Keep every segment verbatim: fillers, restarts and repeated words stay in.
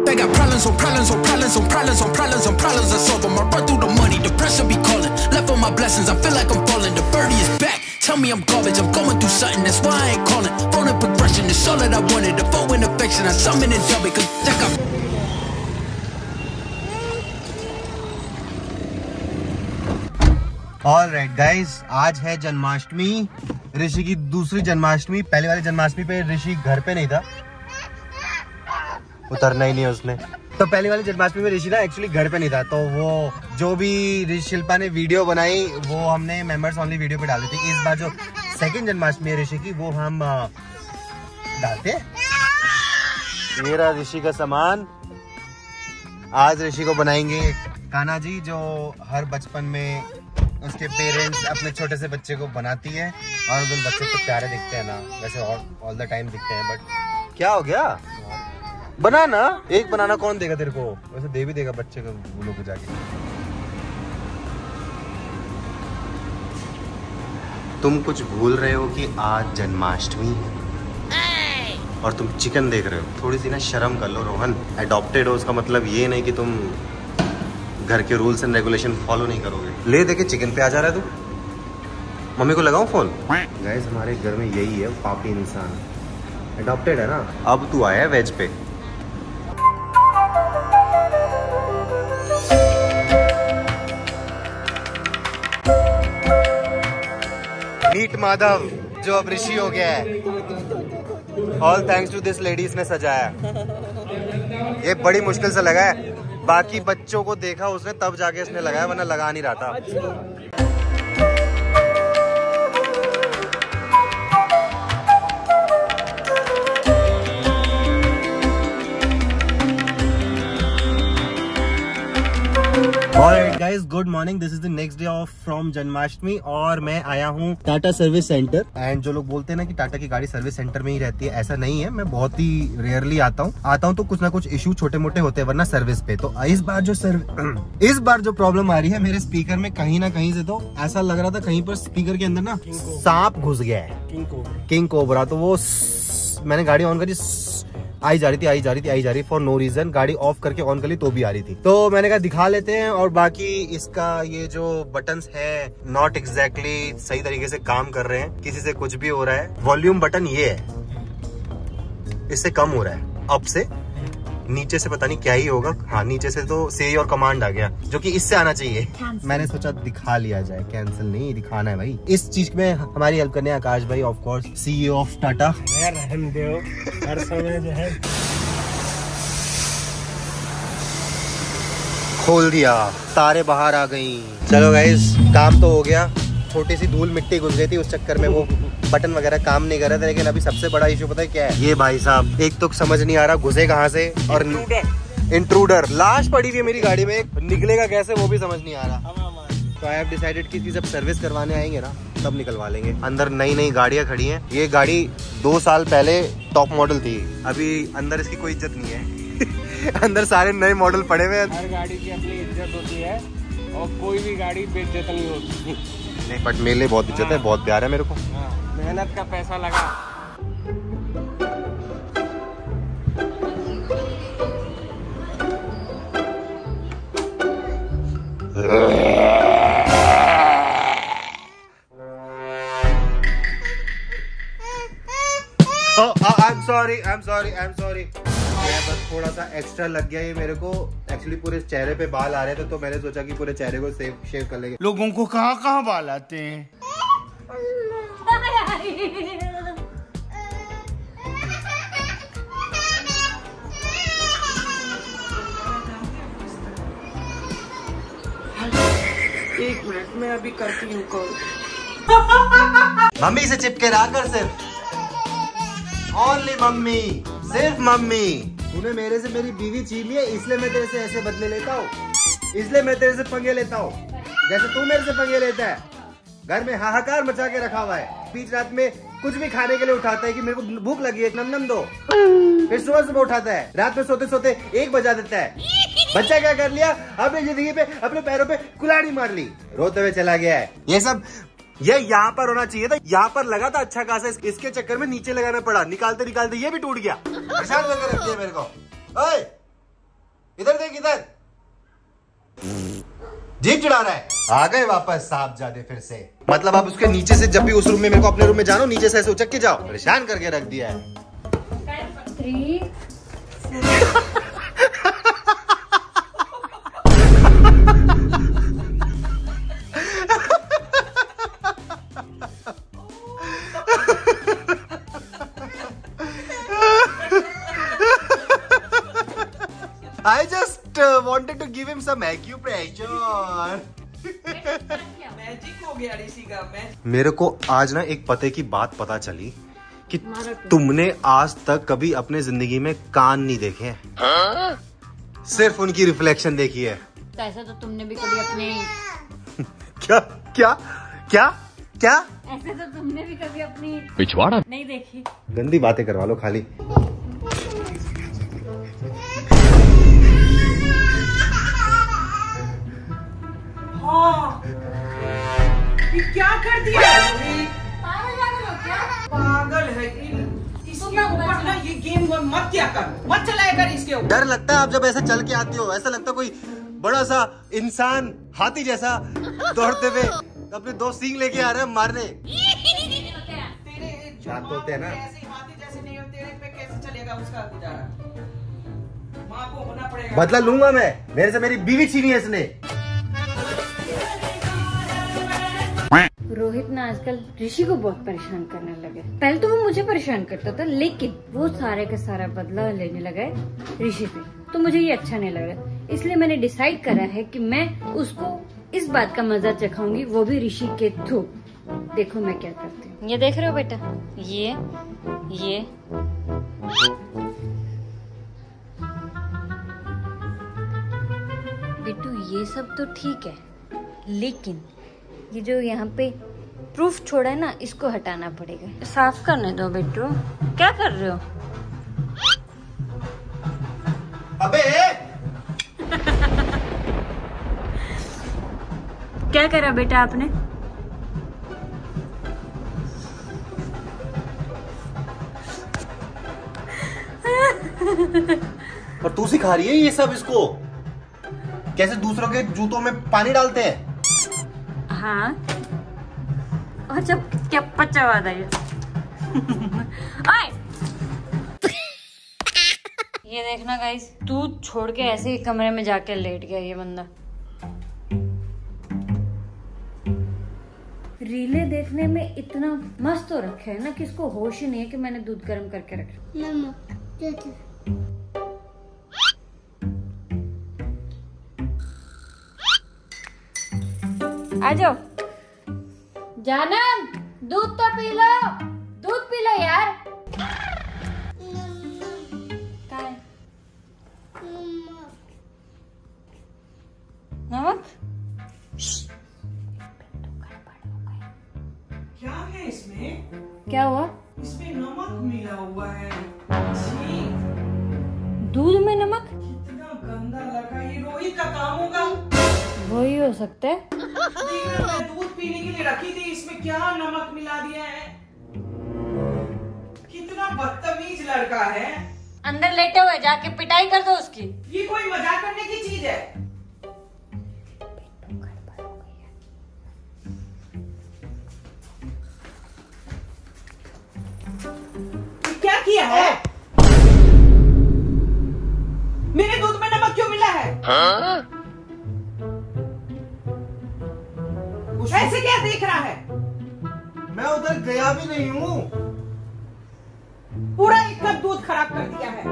They got problems on problems on problems on problems on problems on problems I solve them. I run through the money, the pressure be calling. Left on my blessings, I feel like I'm falling. The birdie is back, tell me I'm garbage. I'm going through something, that's why I ain't calling. Phone and progression, it's all that I wanted. The phone and affection, I summon and dub it. Cause check out. Alright guys, आज है जन्माष्टमी, ऋषि की दूसरी जन्माष्टमी। पहले वाली जन्माष्टमी पे ऋषि घर पे नहीं था, उतरना ही नहीं है उसने। तो पहली वाली जन्माष्टमी में ऋषि ना एक्चुअली घर पे नहीं था, तो वो जो भी शिल्पा ने वीडियो बनाई वो हमने मेंबर्स ओनली वीडियो पे डाली थी। इस बार जो सेकंड जन्माष्टमी है ऋषि की, वो हम डालते। मेरा ऋषि का सामान आज ऋषि को बनाएंगे कान्हा जी, जो हर बचपन में उसके पेरेंट्स अपने छोटे से बच्चे को बनाती है, और उन बच्चे तो प्यारे दिखते हैं ना, वैसे ऑल द टाइम दिखते हैं, बट क्या हो गया? बनाना एक बनाना कौन देगा तेरे को? वैसे दे भी देगा बच्चे को, भूलों को जाके। तुम कुछ भूल रहे हो कि आज जन्माष्टमी है और तुम चिकन देख रहे हो। थोड़ी सी ना शर्म कर लो रोहन। एडॉप्टेड हो उसका मतलब ये नहीं कि तुम घर के रूल्स एंड रेगुलेशन फॉलो नहीं करोगे। ले देके चिकन पे आ जा रहा है तू। मम्मी को लगाऊं फोन? गाइस हमारे घर में यही है पापी इंसान, एडॉप्टेड है ना। अब तू आया है वेज पे। मीट माधव जो अब ऋषि हो गया है, all thanks to this ladies ने सजाया। ये बड़ी मुश्किल से लगा है, बाकी बच्चों को देखा उसने तब जाके इसने लगाया, वरना लगा नहीं रहा था। Alright guys, good morning. This is the next day of from Janmashtami, और मैं आया हूँ टाटा सर्विस सेंटर। एंड जो लोग बोलते हैं ना कि टाटा की गाड़ी सर्विस सेंटर में ही रहती है, ऐसा नहीं है। मैं बहुत ही रेयरली आता हूँ आता हूँ तो कुछ ना कुछ इशू छोटे मोटे होते हैं, वरना सर्विस पे। तो इस बार जो सर्व इस बार जो प्रॉब्लम आ रही है मेरे स्पीकर में, कहीं ना कहीं से तो ऐसा लग रहा था कहीं पर स्पीकर के अंदर ना सांप घुस गया है, किंग कोबरा। तो वो मैंने गाड़ी ऑन करी, आई जा रही थी आई जा रही थी आई जा रही फॉर नो रीजन। गाड़ी ऑफ करके ऑन कर ली तो भी आ रही थी। तो मैंने कहा दिखा लेते हैं। और बाकी इसका ये जो बटन्स है नॉट एग्जैक्टली सही तरीके से काम कर रहे हैं, किसी से कुछ भी हो रहा है। वॉल्यूम बटन ये है, इससे कम हो रहा है, अप से। नीचे से पता नहीं क्या ही होगा। हाँ, नीचे से तो से और कमांड आ गया, जो कि इससे आना चाहिए। मैंने सोचा दिखा लिया जाए, कैंसिल नहीं दिखाना है भाई। इस चीज में हमारी हेल्प करने आकाश भाई, of course CEO of Tata. रहम दो, हर समय जो है खोल दिया, तारे बाहर आ गई। चलो गाइस, काम तो हो गया। छोटी सी धूल मिट्टी घुस गई थी, उस चक्कर में वो बटन वगैरह काम नहीं कर रहे थे। लेकिन अभी सबसे बड़ा इशू पता है क्या है? ये भाई साहब, एक तो समझ नहीं आ रहा घुसे कहाँ से, और इंट्रूडर लाश पड़ी हुई है मेरी गाड़ी में, निकलेगा कैसे वो भी समझ नहीं आ रहा। तो आई हैव डिसाइडेड कि जब सर्विस करवाने आएंगे ना तब निकलवा लेंगे। अंदर नई नई गाड़ियां खड़ी हैं। ये गाड़ी दो साल पहले टॉप मॉडल थी, अभी अंदर इसकी कोई इज्जत नहीं है। अंदर सारे नए मॉडल पड़े हुए हैं। हर गाड़ी की अपनी इज्जत होती है और कोई भी गाड़ी बेइज्जत नहीं होती। नहीं, बट मेरे लिए बहुत इज्जत है, बहुत प्यार है मेरे को। मेहनत का पैसा लगा। I am sorry I am sorry I am sorry बस थोड़ा सा एक्स्ट्रा लग गया ये मेरे को। एक्चुअली पूरे चेहरे पे बाल आ रहे थे, तो मैंने सोचा कि पूरे चेहरे को सेव शेव कर लेंगे। लोगों को कहाँ कहाँ बाल आते हैं? एक मिनट में अभी करती हूँ कॉल। मम्मी से चिपके रहा कर, सिर्फ ओनली मम्मी, सिर्फ मम्मी। तूने मेरे से मेरी बीवी छीन ली है, इसलिए मैं तेरे से ऐसे बदले लेता हूँ, इसलिए मैं तेरे से पंगे लेता हूँ जैसे तू मेरे से पंगे लेता है। घर में हाहाकार मचा के रखा हुआ है। बीच रात में कुछ भी खाने के लिए उठाता है कि मेरे को भूख लगी है, नम नम दो। फिर सुबह सुबह उठाता है, रात में सोते सोते एक बजा देता है। बच्चा क्या कर लिया? अपनी जिंदगी पे अपने पैरों पे कुल्हाड़ी मार ली, रोते हुए चला गया है। ये सब ये यहाँ पर होना चाहिए था, यहाँ पर लगा था अच्छा खासा, इसके चक्कर में नीचे लगाना पड़ा। निकालते निकालते ये भी टूट गया। परेशान करके रखती है मेरे को। ओए इधर देख इधर। जीप चढ़ा रहा है। आ गए वापस साहबजादे फिर से। मतलब आप उसके नीचे से जब भी उस रूम में मेरे को अपने रूम में जानो, नीचे से ऐसे उचक के जाओ। परेशान करके रख दिया है। I just uh, wanted to give him some acupressure. Magic हो गया ऋषि का। मेरे को आज ना एक पते की बात पता चली कि तुमने आज तक कभी अपने जिंदगी में कान नहीं देखे हैं, सिर्फ उनकी रिफ्लेक्शन देखी है। तो ऐसा तो तुमने भी कभी अपने क्या क्या क्या क्या ऐसे तो तुमने भी कभी अपनी पिछवाड़ा नहीं देखी। गंदी बातें करवा लो खाली। हाँ, ये क्या कर दिया? पागल है इसके ऊपर ना, ये गेम मत क्या कर, मत चलाया कर इसके ऊपर। डर लगता है आप जब ऐसे चल के आती हो, ऐसा लगता है कोई बड़ा सा इंसान हाथी जैसा दौड़ते हुए अपने दो सींग लेके आ रहे हैं मारने। तेरे दांत होते हैं ना, ऐसे हाथी जैसे नहीं हो, तेरे पे कैसे चलेगा उसका गुजारा? माँ को होना पड़ेगा। बदला लूंगा मैं, मेरे से मेरी बीवी छीनी है इसने। रोहित ना आजकल ऋषि को बहुत परेशान करने लगे। पहले तो वो मुझे परेशान करता था, लेकिन वो सारे का सारा बदला लेने लगा है ऋषि से। तो मुझे ये अच्छा नहीं लग रहा, इसलिए मैंने डिसाइड करा है कि मैं उसको इस बात का मजा चखाऊंगी, वो भी ऋषि के थ्रू। देखो मैं क्या करती हूँ। ये देख रहे हो बेटा, ये ये बिट्टू ये सब तो ठीक है, लेकिन ये जो यहाँ पे प्रूफ छोड़ा है ना, इसको हटाना पड़ेगा। साफ करने दो बिट्टू। क्या कर रहे हो? अबे क्या करा बेटा आपने? और तू सिखा रही है ये सब इसको, कैसे दूसरों के जूतों में पानी डालते हैं। हाँ, और जब क्या पचावा था ये। ये देखना गाइस, दूध छोड़ के ऐसे ही कमरे में जाके लेट गया ये बंदा। रीले देखने में इतना मस्त हो रखा है ना कि इसको होश ही नहीं है कि मैंने दूध गर्म करके रखा। आ जाओ जानम, दूध तो पी लो, दूध पी लो यार। क्या है? नमक? क्या है इसमें? क्या हुआ? इसमें नमक मिला हुआ है। छी, दूध में नमक? कितना गंदा लगा। ये रोहित का काम होगा। वही हो सकता है। मैं दूध पीने के लिए रखी थी, इसमें क्या नमक मिला दिया है। कितना बदतमीज लड़का है। अंदर लेटे हुए, जाके पिटाई कर दो उसकी। ये कोई मजाक करने की चीज है? क्या किया है? मेरे दूध में नमक क्यों मिला है? हाँ? ऐसे क्या देख रहा है? मैं उधर गया भी नहीं हूँ। पूरा एक कप दूध खराब कर दिया है।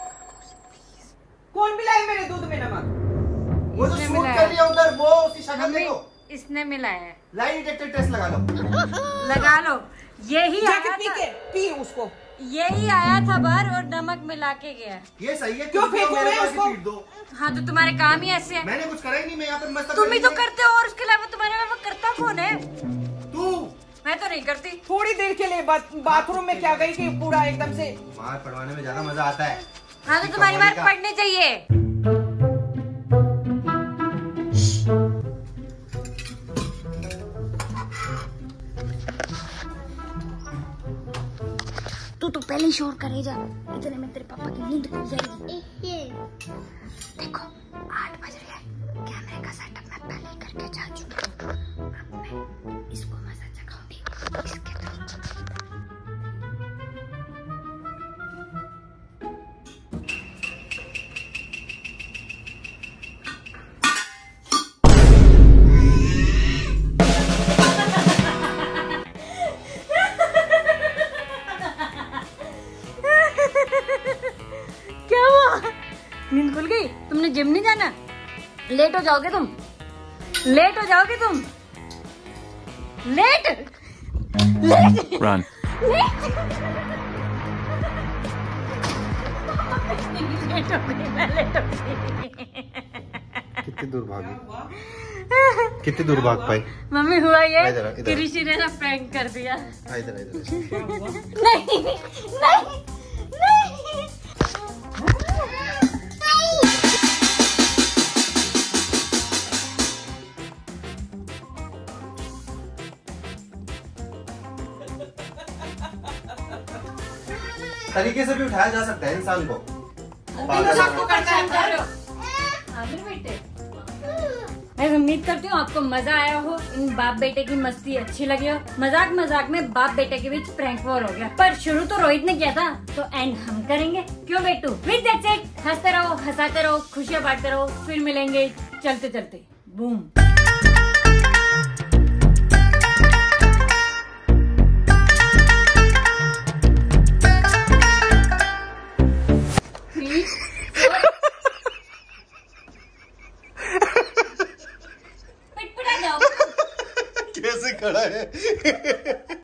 कौन मिलाया मेरे दूध में नमक? वो जो शूट कर रही है उधर, वो उसकी शक्ल देखो। इसने मिलाया है। लाई डिटेक्टर टेस्ट लगा लो। लगा लो। यही आया पी था, के पी उसको। यही आया था बाहर और नमक मिला के गया। ये सही है, क्यों फेंको मेरे मैं पास उसको? ही पीट दो। हाँ तो तुम्हारे काम ही ऐसे है। मैंने कुछ करा ही नहीं, मैं यहाँ पे मस्त। तुम ही तो करते हो, और उसके अलावा तुम्हारे अलावा करता कौन है? तू। मैं तो नहीं करती। थोड़ी देर के लिए बात, बाथरूम में क्या गई कि पूरा एकदम से। मार पड़वाने में ज्यादा मजा आता है। हाँ तो तुम्हारी मार पड़नी चाहिए। तू तो पहले ही शोर करे जा, इतने में तेरे पापा की नींद खुल जाएगी। देखो आठ बज रहे हैं, कैमरे का सेटअप मैं पहले ही करके जा चुकी हूँ। अब मैं इसको मजा चखाऊंगी इसके थ्रू। नींद खुल गई? तुमने जिम नहीं जाना? लेट हो जाओगे तुम, लेट हो जाओगे तुम, late late Run. Late late हो गई, मैं लेट हो गई। कितनी दूर भागी, कितनी दूर भाग पाई? मम्मी हुआ ये इधर, इधर। कि ऋषि ने ना प्रैंक कर दिया। इधर इधर। नहीं नहीं नहीं तरीके से भी उठाया जा सकता है इंसान को। सबको करता है। आमिर बेटे, मैं उम्मीद करती हूँ आपको मजा आया हो, इन बाप बेटे की मस्ती अच्छी लगी हो। मजाक मजाक में बाप बेटे के बीच प्रैंक वॉर हो गया, पर शुरू तो रोहित ने किया था, तो एंड हम करेंगे। क्यों बेटू? विद दैट्स इट, हंसते रहो, हंसाते रहो, खुशियाँ बांटते रहो, फिर मिलेंगे चलते चलते। बूम। कैसे खड़ा है?